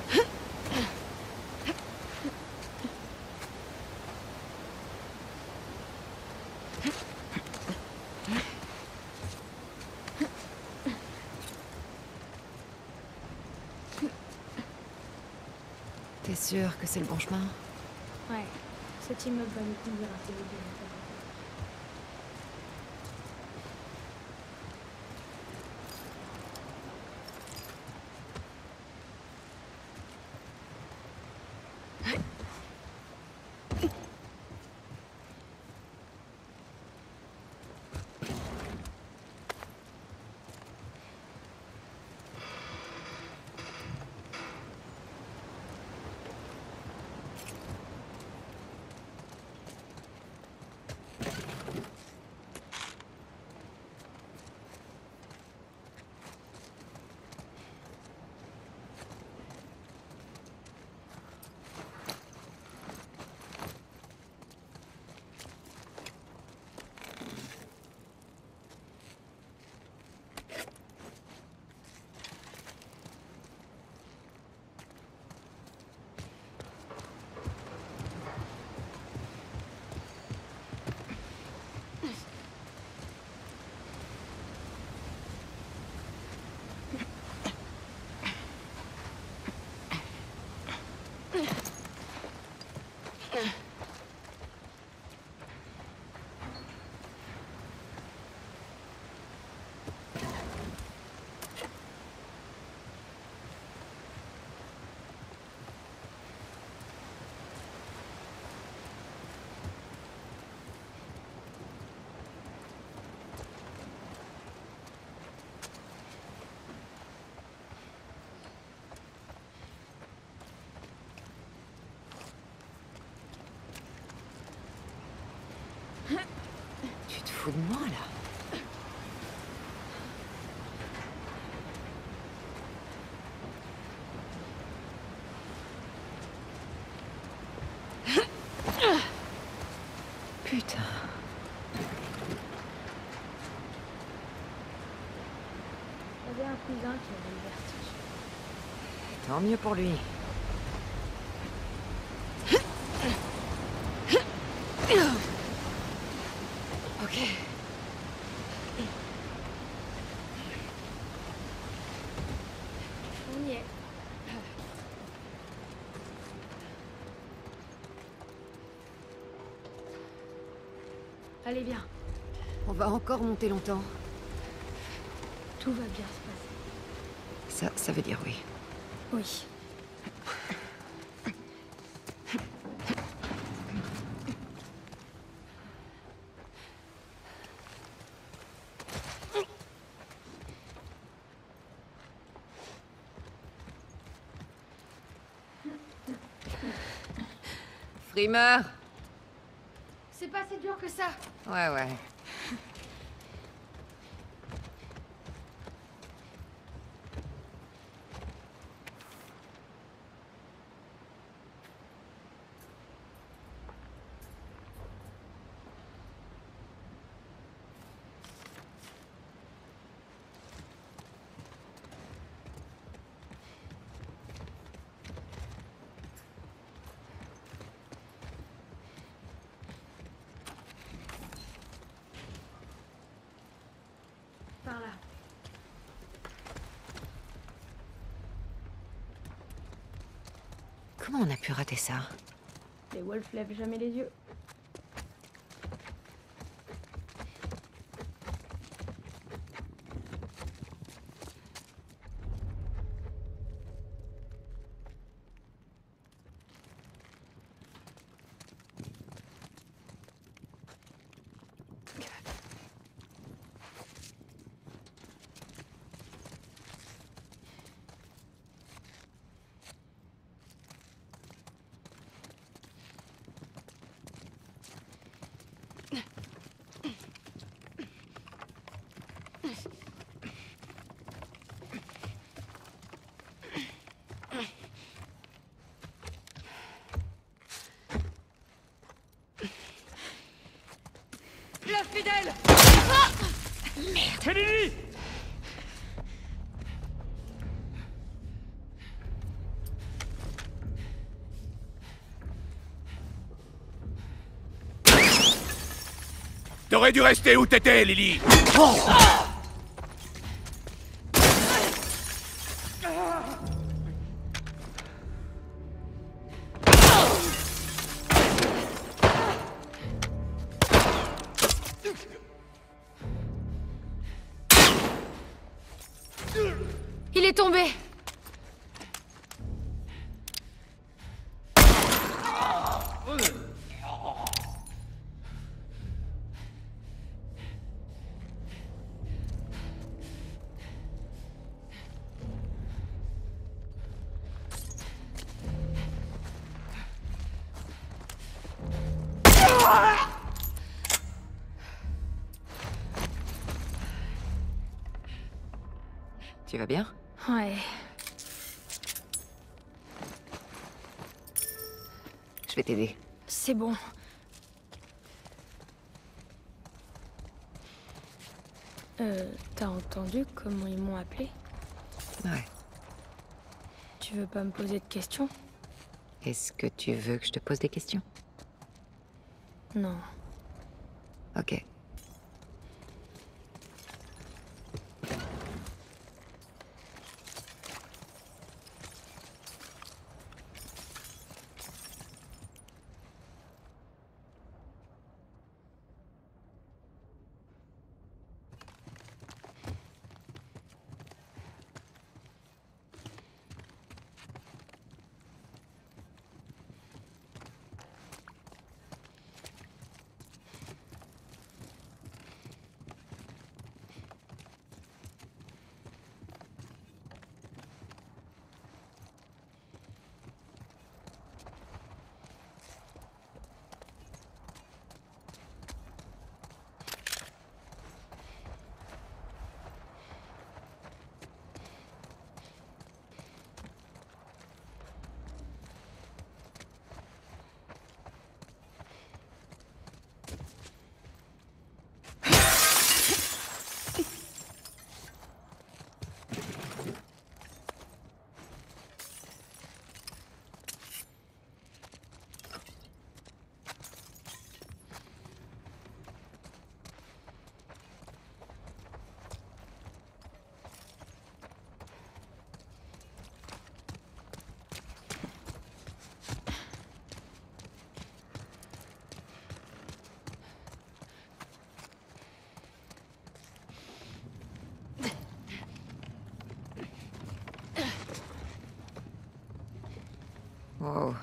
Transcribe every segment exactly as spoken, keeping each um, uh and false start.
T'es sûr que c'est le bon chemin? Ouais, cet immeuble va nous conduire à T V deux. Tu te fous de moi, là? Putain. J'avais un cousin qui avait le vertige. Tant mieux pour lui. Ok. On y est. Allez, bien. On va encore monter longtemps. Tout va bien se passer. Ça, ça veut dire oui. Oui. Frimeur! C'est pas si dur que ça. Ouais, ouais. Par là. Comment on a pu rater ça? Les Wolves lèvent jamais les yeux. L'infidèle! Ah! Merde! Kelly! T'aurais dû rester où t'étais, Lily. Il est tombé. Tu vas bien? Ouais. Je vais t'aider. C'est bon. Euh, t'as entendu comment ils m'ont appelé? Ouais. Tu veux pas me poser de questions? Est-ce que tu veux que je te pose des questions? Non. Ok. Wow.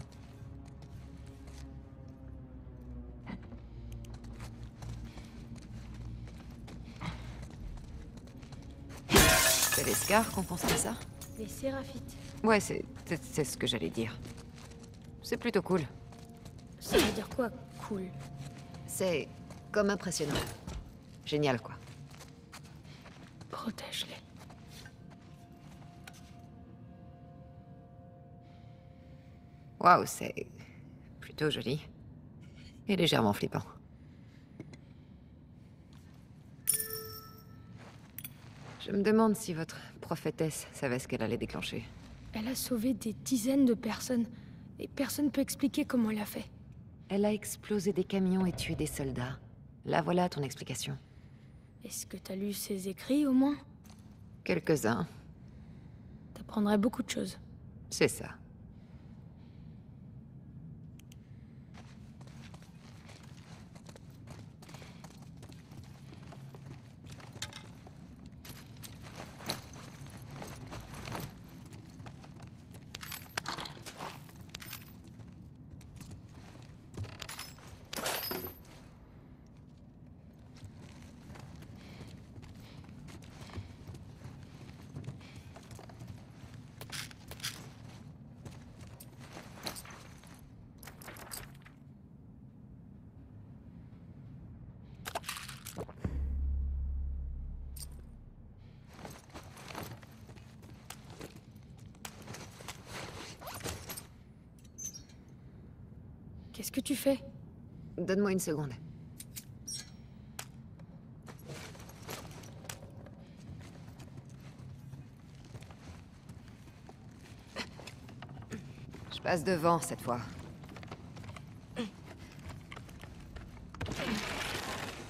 C'est les Scars qu'on construit ça? Les séraphites. Ouais, c'est c'est c'est ce que j'allais dire. C'est plutôt cool. Ça veut dire quoi, cool? C'est comme impressionnant. Génial, quoi. Protège-les. Waouh, c'est plutôt joli. Et légèrement flippant. Je me demande si votre prophétesse savait ce qu'elle allait déclencher. Elle a sauvé des dizaines de personnes. Et personne peut expliquer comment elle a fait. Elle a explosé des camions et tué des soldats. Là, voilà ton explication. Est-ce que t'as lu ses écrits, au moins? Quelques-uns, T'apprendrais beaucoup de choses. c'est ça. Qu'est-ce que tu fais? Donne-moi une seconde. Je passe devant cette fois.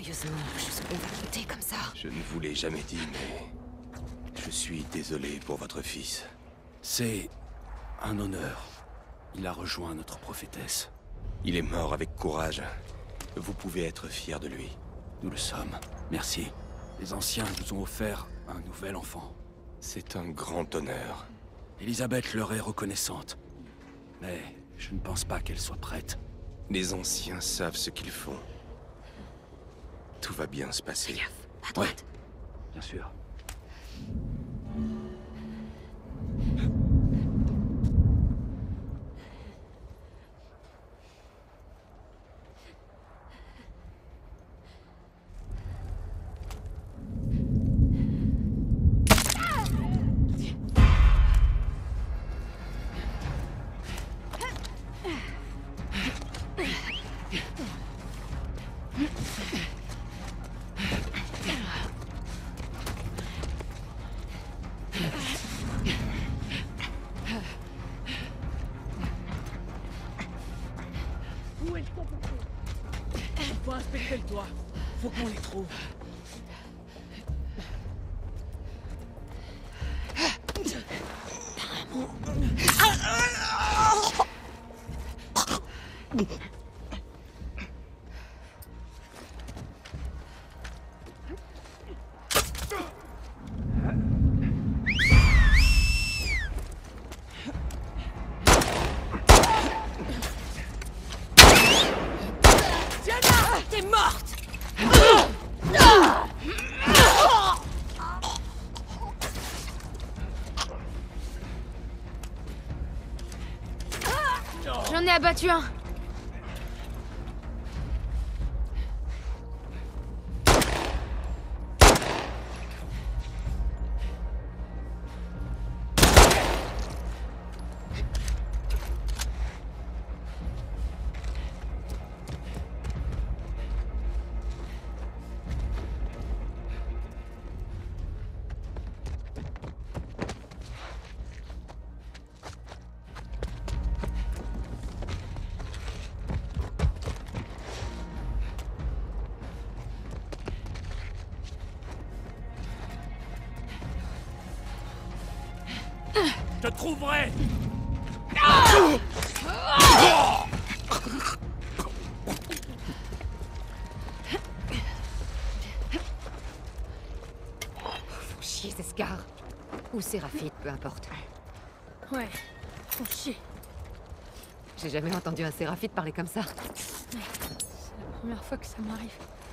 Sérieusement, jusqu'où on va monter comme ça? Je ne vous l'ai jamais dit, mais... Je suis désolé pour votre fils. C'est... un honneur. Il a rejoint notre prophétesse. Il est mort avec courage. Vous pouvez être fier de lui. Nous le sommes. Merci. Les anciens nous ont offert un nouvel enfant. C'est un grand honneur. Elisabeth leur est reconnaissante. Mais je ne pense pas qu'elle soit prête. Les anciens savent ce qu'ils font. Tout va bien se passer. Fais gaffe, à droite. Bien sûr. Où est le ton Il faut inspecter le toit. Faut qu'on les trouve. T'es morte! J'en ai abattu un. Je te trouverai. Faut chier, ces Scar. Ou Séraphite, peu importe. Ouais, faut chier. J'ai jamais entendu un Séraphite parler comme ça. C'est la première fois que ça m'arrive.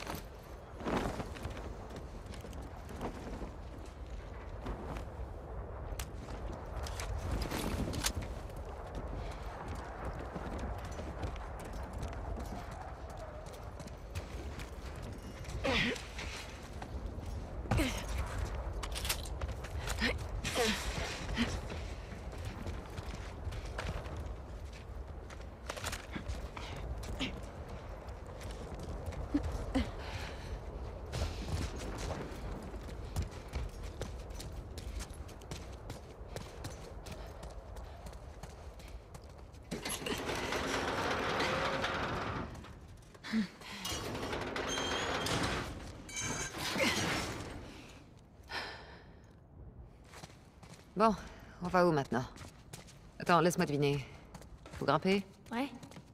Bon, on va où maintenant? Attends, laisse-moi deviner. Faut grimper? Ouais.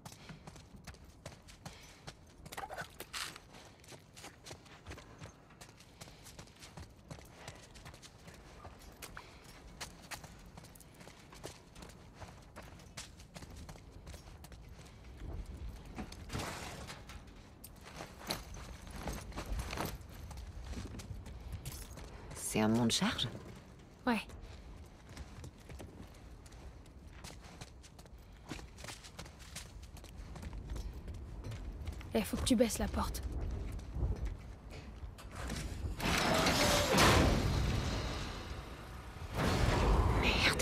C'est un monde charge? Ouais. Eh, faut que tu baisses la porte. Merde.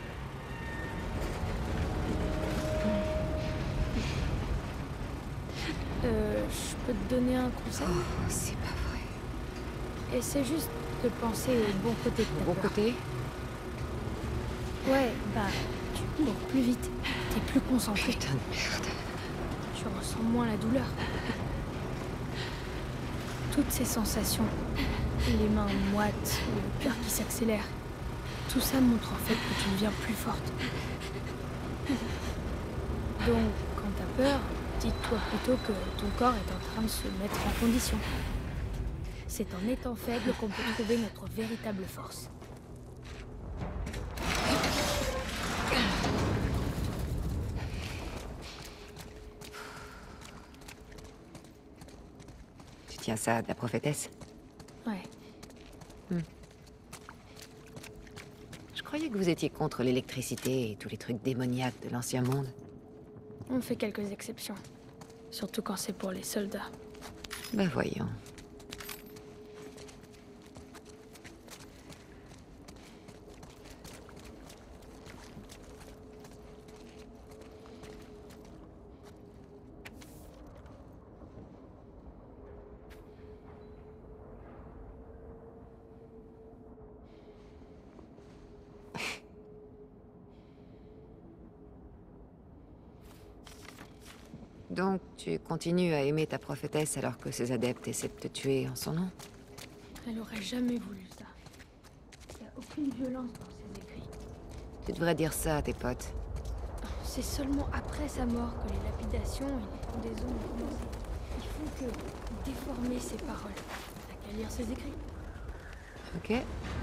Euh, je peux te donner un conseil? Oh, c'est pas vrai. Essaie juste de penser au bon côté de ta Bon peur. côté? Ouais, bah, tu cours plus vite. T'es plus concentré. Putain de merde. Tu ressens moins la douleur. Toutes ces sensations, les mains moites, le cœur qui s'accélère, tout ça montre en fait que tu deviens plus forte. Donc, quand t'as peur, dis-toi plutôt que ton corps est en train de se mettre en condition. C'est en étant faible qu'on peut trouver notre véritable force. Tu tiens ça de la prophétesse? Ouais. Je croyais que vous étiez contre l'électricité et tous les trucs démoniaques de l'ancien monde. On fait quelques exceptions. Surtout quand c'est pour les soldats. Ben voyons. Donc, tu continues à aimer ta prophétesse alors que ses adeptes essaient de te tuer en son nom? Elle aurait jamais voulu ça. Il n'y a aucune violence dans ses écrits. Tu devrais dire ça à tes potes. C'est seulement après sa mort que les lapidations et les pendaisons ont commencé. Ils font que déformer ses paroles. T'as qu'à lire ses écrits. Ok.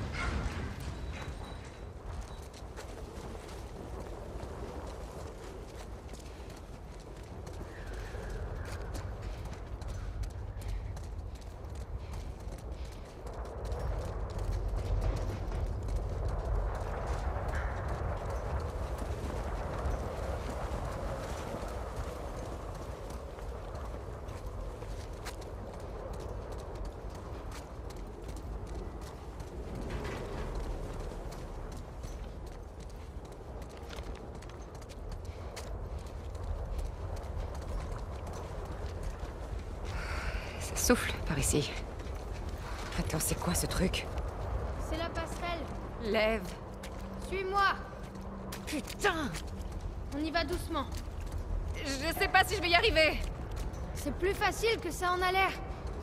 Souffle par ici. Attends, c'est quoi ce truc? C'est la passerelle. Lève. Suis-moi. Putain! On y va doucement. Je sais pas si je vais y arriver. C'est plus facile que ça en a l'air.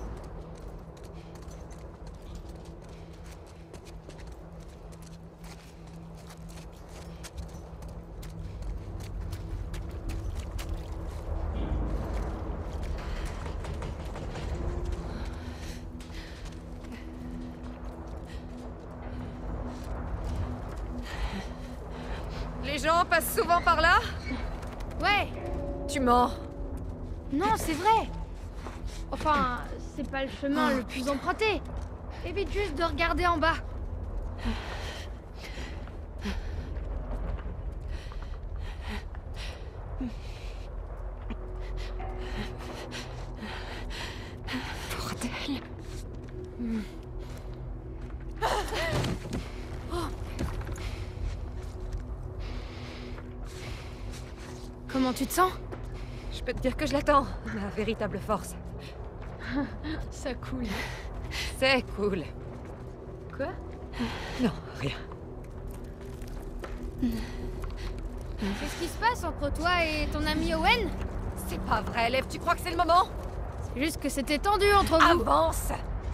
Les gens passent souvent par là? Ouais. Tu mens. Non, c'est vrai. Enfin, c'est pas le chemin le plus emprunté. Évite juste de regarder en bas. Bordel. Comment tu te sens? Je peux te dire que je l'attends, ma véritable force. Ça coule. C'est cool. Quoi? Non, rien. Qu'est-ce qui se passe entre toi et ton ami Owen? C'est pas vrai, Lève, tu crois que c'est le moment? C'est juste que c'était tendu entre vous. Avance!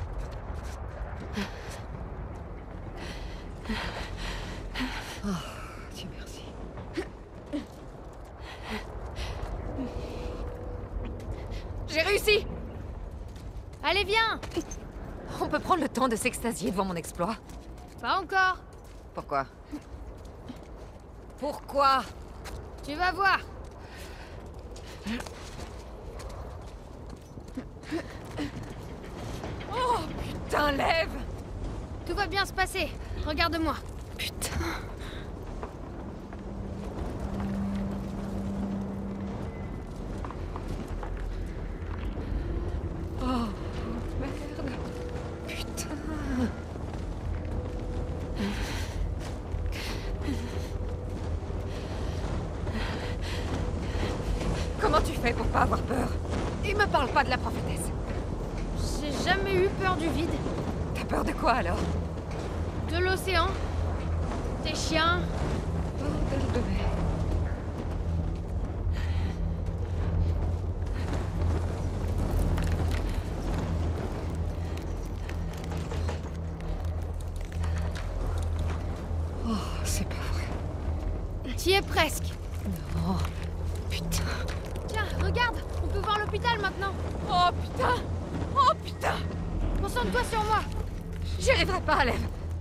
Oh, Dieu merci. J'ai réussi! Allez, viens! On peut prendre le temps de s'extasier devant mon exploit. Pas encore. Pourquoi? Pourquoi? Tu vas voir. Oh, putain, Lève! Tout va bien se passer. Regarde-moi. Putain. Oh, merde. Putain. Comment tu fais pour pas avoir peur? Et me parle pas de la prophétesse. J'ai jamais eu peur du vide. T'as peur de quoi alors? De l'océan. Des chiens. Bordel de merde. y es presque. Non. Putain. Tiens, regarde, on peut voir l'hôpital maintenant. Oh putain. Oh putain. Concentre-toi sur moi. J'y arriverai pas, Alev.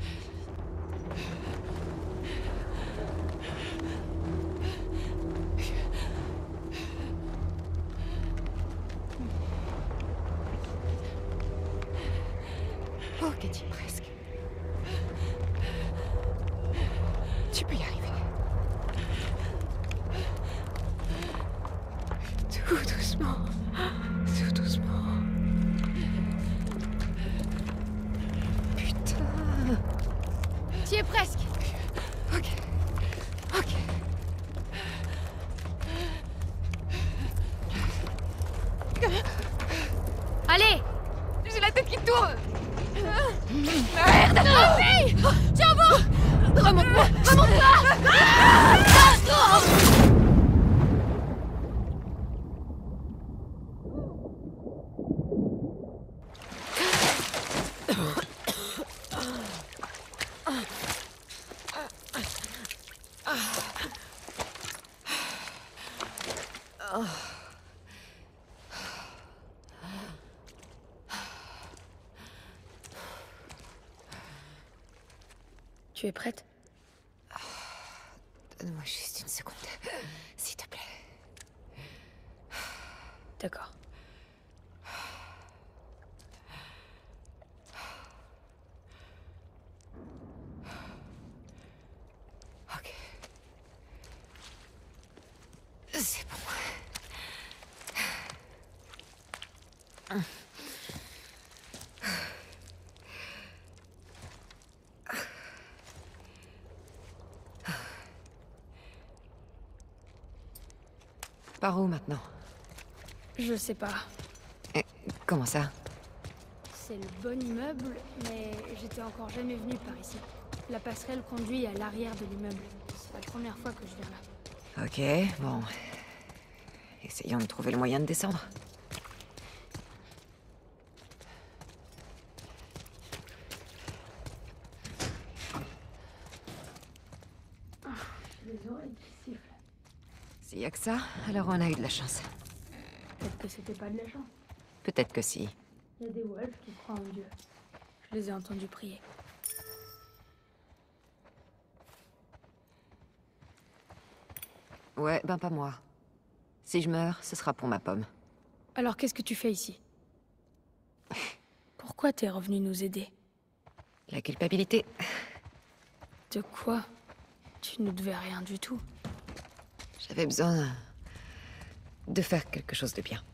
Oh, Katie, presque. Tu peux y arriver. Tout doucement. Tout doucement. Putain. Tu y es presque. Ok. Ok. Allez. J'ai la tête qui tourne. Merde. Non, fille. Tiens bon. Remonte-moi. Remonte-moi. Tu es prête? Donne-moi juste une seconde, s'il te plaît. D'accord. Ok. C'est bon. Par où maintenant? Je sais pas. Eh, comment ça? C'est le bon immeuble, mais j'étais encore jamais venue par ici. La passerelle conduit à l'arrière de l'immeuble. C'est la première fois que je viens là. Ok, bon. Essayons de trouver le moyen de descendre. Les oreilles qui sifflent. S'il y a que ça, alors on a eu de la chance. Peut-être que c'était pas de la chance. Peut-être que si. Il y a des wolves qui croient en Dieu. Je les ai entendus prier. Ouais, ben pas moi. Si je meurs, ce sera pour ma pomme. Alors qu'est-ce que tu fais ici? Pourquoi t'es revenu nous aider? La culpabilité. De quoi? Tu ne devais rien du tout. J'avais besoin de faire quelque chose de bien.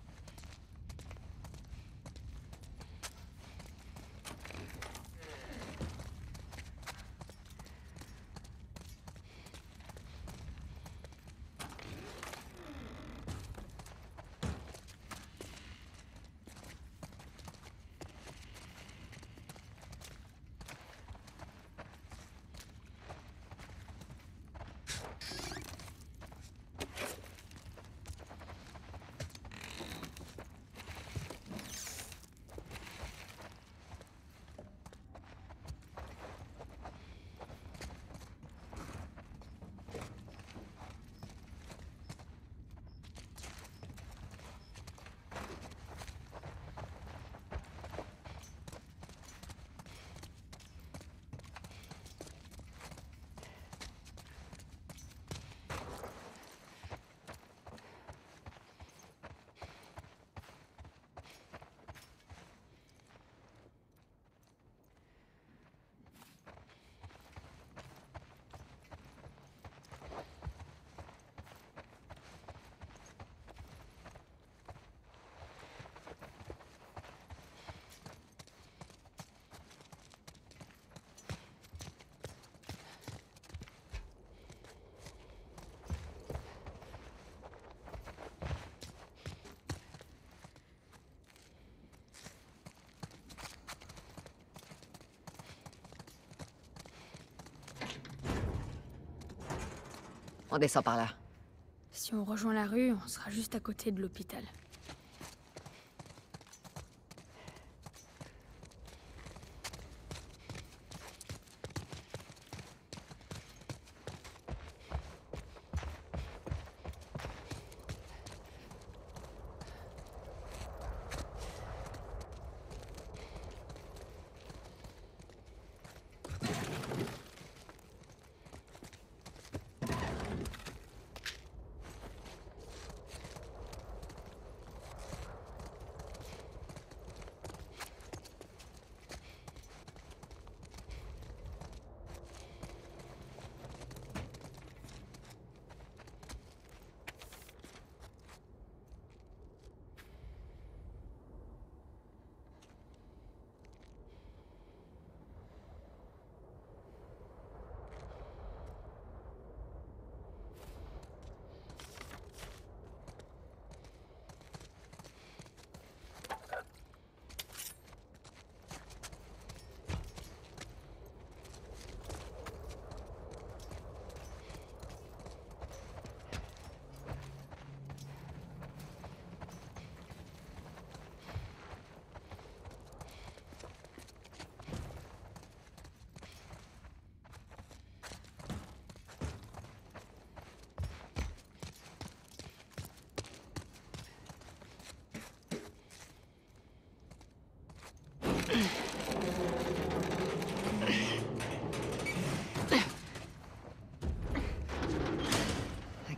On descend par là. Si on rejoint la rue, on sera juste à côté de l'hôpital.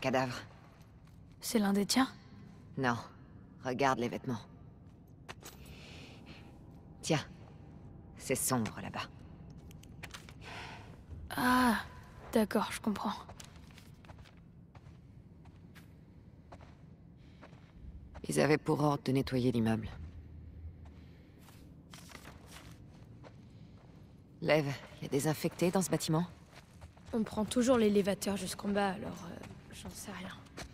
cadavre. C'est l'un des tiens? Non. Regarde les vêtements. Tiens. C'est sombre là-bas. Ah, d'accord, je comprends. Ils avaient pour ordre de nettoyer l'immeuble. Lev, y a des infectés dans ce bâtiment? On prend toujours l'élévateur jusqu'en bas, alors euh, j'en sais rien.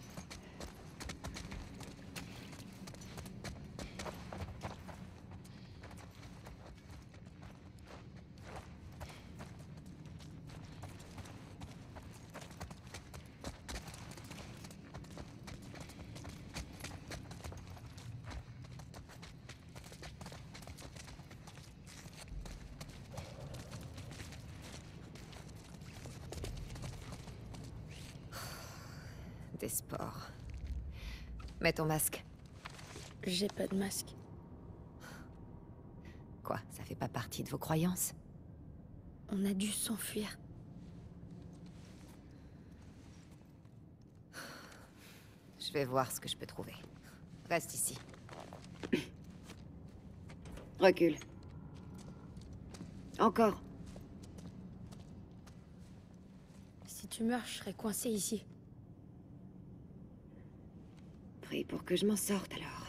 Des spores. Mets ton masque. J'ai pas de masque. Quoi, ça fait pas partie de vos croyances? On a dû s'enfuir. Je vais voir ce que je peux trouver. Reste ici. Recule. Encore. Si tu meurs, je serai coincé ici. Prie pour que je m'en sorte alors.